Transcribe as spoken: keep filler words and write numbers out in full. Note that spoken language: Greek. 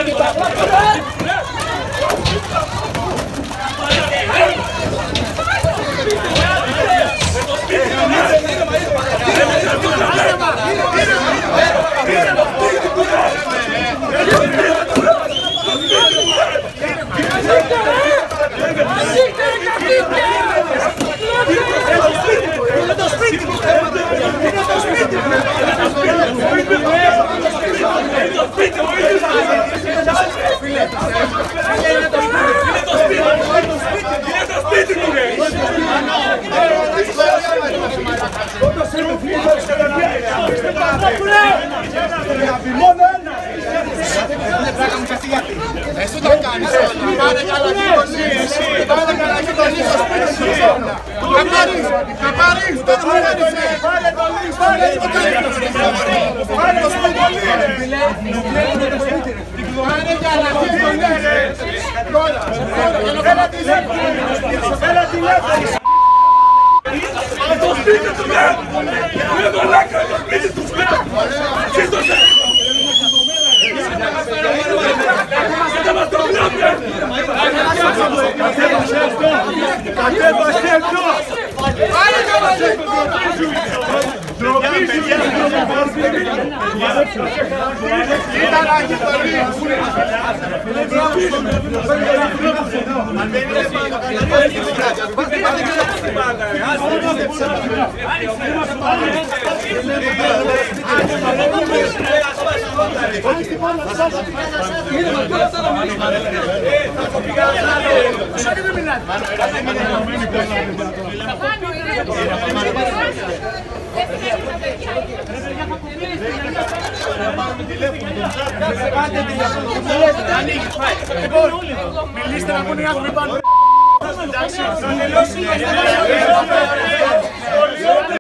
Εσύ το κάνεις όλα. Πάρε καλά κοινωνή εσύ. Πάρε καλά κοινωνή στο σπίτι σου. Να πάρεις, να πάρεις. Τώρα μου κάνεις. Πάρε το λίξ, πάρε το λίξ. Πάρε το σπίτι. Πάρε καλά κοινωνή. Τώρα, τώρα, έλα τη λέξη. Έλα τη λέξη. Το σπίτι του με! Είναι το λάκα το σπίτι του με! Σύστοσε! Δεν μας το βλέπετε! Κατέβασε εδώ! Πάρε κατέβασε εδώ! Κοίτα να έχει το λίξ! Αν δεν είναι μιλήστε να πούνε οι άνθρωποι πάνω. Εντάξει, θα τελειώσει.